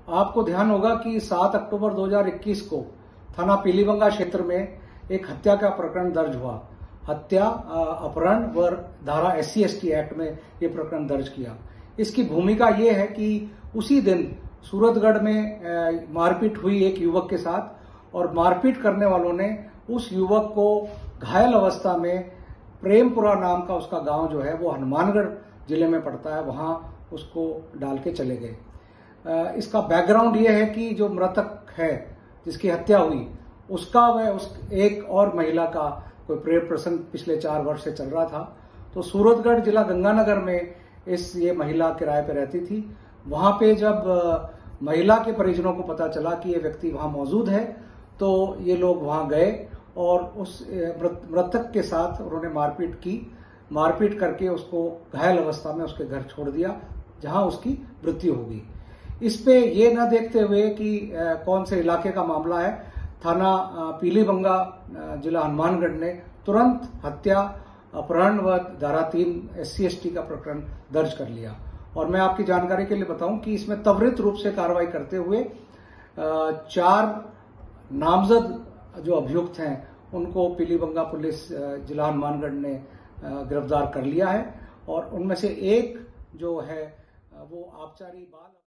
आपको ध्यान होगा कि 7 अक्टूबर 2021 को थाना पीलीबंगा क्षेत्र में एक हत्या का प्रकरण दर्ज हुआ। हत्या, अपहरण व धारा SC/ST एक्ट में ये प्रकरण दर्ज किया। इसकी भूमिका ये है कि उसी दिन सूरतगढ़ में मारपीट हुई एक युवक के साथ, और मारपीट करने वालों ने उस युवक को घायल अवस्था में प्रेमपुरा नाम का उसका गांव जो है वो हनुमानगढ़ जिले में पड़ता है, वहां उसको डाल के चले गए। इसका बैकग्राउंड ये है कि जो मृतक है जिसकी हत्या हुई उसका उस एक और महिला का कोई प्रेम प्रसंग पिछले 4 वर्ष से चल रहा था। तो सूरतगढ़ जिला गंगानगर में ये महिला किराए पे रहती थी। वहां पे जब महिला के परिजनों को पता चला कि ये व्यक्ति वहां मौजूद है तो ये लोग वहां गए और उस मृतक के साथ उन्होंने मारपीट की। मारपीट करके उसको घायल अवस्था में उसके घर छोड़ दिया, जहां उसकी मृत्यु हो गई। इस पे ये न देखते हुए कि कौन से इलाके का मामला है, थाना पीलीबंगा जिला हनुमानगढ़ ने तुरंत हत्या, अपहरण व धारा 3 SC/ST का प्रकरण दर्ज कर लिया। और मैं आपकी जानकारी के लिए बताऊं कि इसमें त्वरित रूप से कार्रवाई करते हुए 4 नामजद जो अभियुक्त हैं उनको पीलीबंगा पुलिस जिला हनुमानगढ़ ने गिरफ्तार कर लिया है। और उनमें से एक जो है वो आबकारी बाल